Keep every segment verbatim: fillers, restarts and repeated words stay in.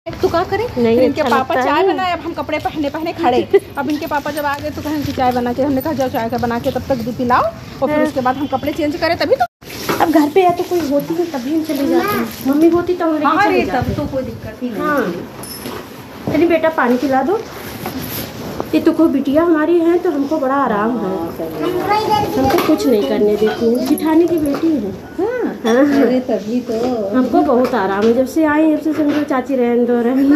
तो क्या करें नहीं, इनके अच्छा पापा चाय बनाए, अब हम कपड़े पहने पहने खड़े। अब इनके पापा जब आ गए तो कहें कि चाय बना के, हमने कहा जाओ चाय का बना के तब तक दूध पिलाओ और फिर उसके बाद हम कपड़े चेंज करें तभी तो। अब घर पे या तो कोई होती है तभी हम चले जाते हैं, मम्मी होती तो हम लेके चले जाते, तब तो कोई दिक्कत ही नहीं। हाँ चलिए बेटा पानी पिला दो। ये तो कोई बिटिया हमारी है तो हमको बड़ा आराम है, हमको कुछ नहीं करने देती है, जिठानी की बेटी है। हाँ अरे तभी तो हमको बहुत आराम है, जब से आई जब से समझो चाची रहन दो रही,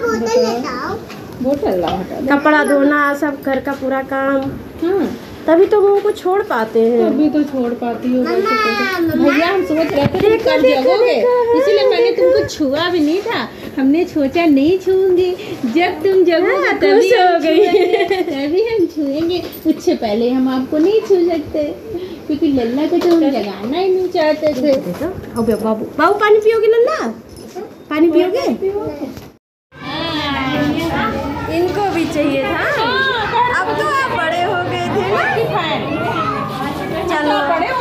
कपड़ा धोना सब घर का पूरा काम। हाँ तभी तो वो को छोड़ पाते हैं, तभी तो छोड़ पाती हो। भैया हम सोच रहे थे तुम कर जगोगे, इसीलिए मैंने तुमको छुआ भी नहीं था, हमने सोचा नहीं छूंगी, जब तुम जगोगे तभी हो गई तभी हम छुएंगे, उससे पहले हम आपको नहीं छू सकते क्योंकि लल्ला को तो हम जगाना ही नहीं चाहते थे। अब बाबू बाबू पानी पियोगे लल्ला, पानी पियोगे? इनको भी चाहिए था, अब तो आप बड़े हो गए थे ना। चलो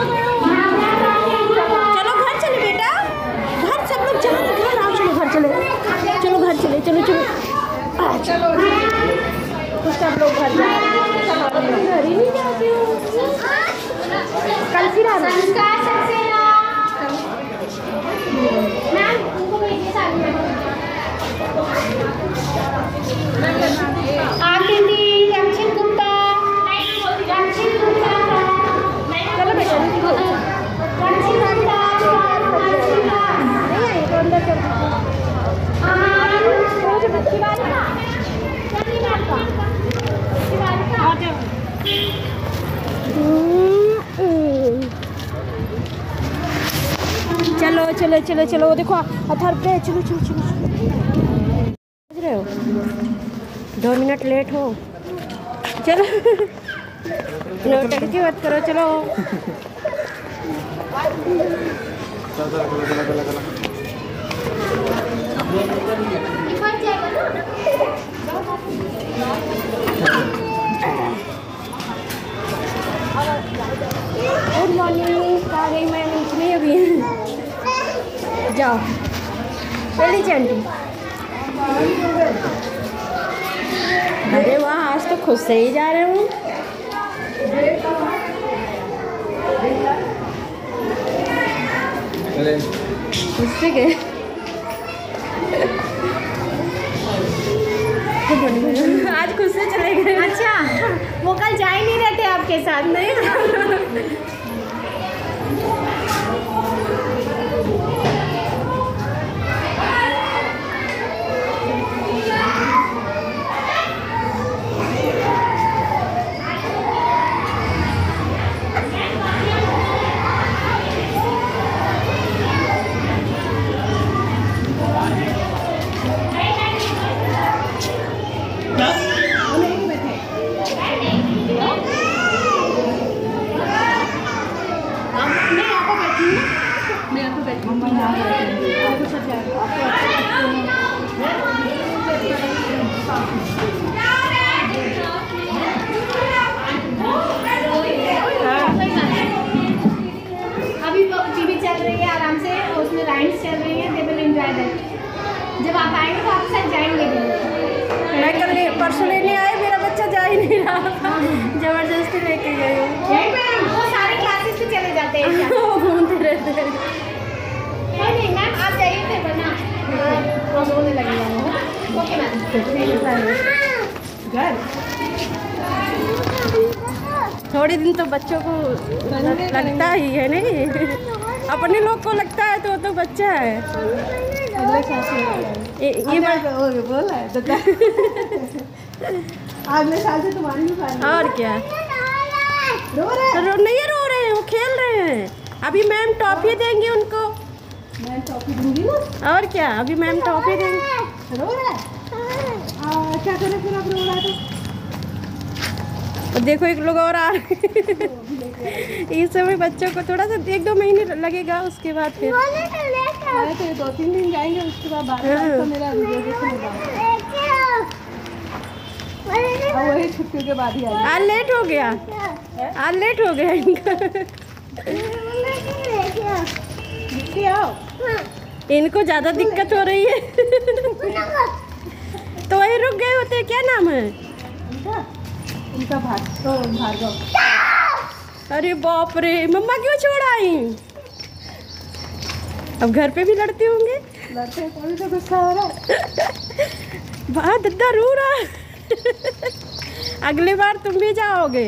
चलो घर चले बेटा, घर सब लोग चलो घर आओ, चलो घर चले, चलो घर चले, चलो चलो चलो तो सब लोग घर जा रहे हैं, घर ही नहीं जाते हो, कल फिर आ चलो चलो चलो चलो देखो अथर पे, चलो चलो चलो समझ रहे हो, दो मिनट लेट हो, चलो नौटंकी मत करो, चलो गुड मॉर्निंग, आ गई मैं नहीं अभी, जाओ चली चंडी। अरे वाह आज तो खुद से ही जा रहे हूँ, उससे गए आज खुद से चले गए। अच्छा वो कल जा ही नहीं रहते आपके साथ? नहीं चल रही है, दे विल एंजॉय दैट। जब आप आएंगे तो आपके साथ जाएंगे भी। मैं कल ले, परसों लेने आए, मेरा बच्चा जा ही नहीं रहा था, जबरदस्ती लेके गई हूँ। वो सारे क्लासेस पे चले जाते हैं, घूमते रहते हैं। नहीं मैम आप जाइए फिर, वरना हम रोने लगेगा। ओके मैम घर थोड़े दिन तो बच्चों को लगता ही है, नहीं अपने लोग को लगता है तो तो बच्चा है। ये, ये बोला है अगले साल से तुम्हारी भी पानी। और क्या रो रहे रो नहीं रो रहे हैं, वो खेल रहे हैं। अभी मैम टॉफी देंगे उनको, मैं टॉफी दूंगी ना। और क्या अभी मैम टॉफी देंगे। रो रहा है क्या करें फिर, आप रो रहा है तो देखो एक लोग और आ रहे हैं। इस समय बच्चों को थोड़ा सा एक दो महीने लगेगा, उसके बाद फिर तो दो तीन दिन जाएंगे, उसके बाद बारह तो मेरा रिजर्वेशन होगा, और वही छुट्टियों के बाद ही आएगा। आज लेट हो गया, आज लेट हो गया इनका। इनको ज़्यादा दिक्कत हो रही है। क्या नाम है? उनका भाग तो भार्गव। अरे बाप रे, मम्मा क्यों छोड़ आई? अब घर पे भी लड़ते होंगे। लड़ते हैं, कोई तो गुस्सा हो रहा है। वाह दद्दा रो रहा है। अगली बार तुम भी जाओगे।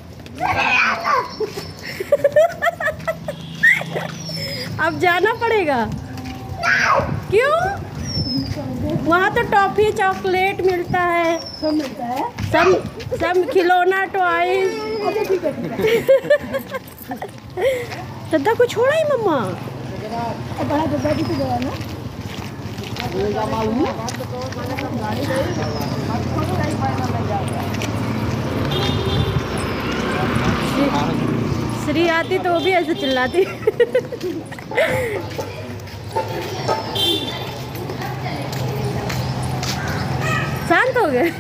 अब जाना पड़ेगा। क्यों? वहाँ तो टॉफी चॉकलेट मिलता है, सब मिलता है। सब सब खिलौना टॉयज। अच्छा ठीक है ठीक है। दद्दा को छोड़ा ही मम्मा। और बड़ा दद्दा भी तो गया ना। श्री आती तो वो भी ऐसे चिल्लाती। शांत हो गए।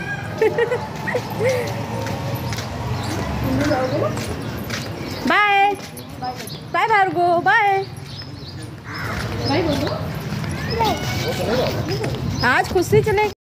बाय बाय भार्गो, बाय भाई बोलो। आज खुशी चले।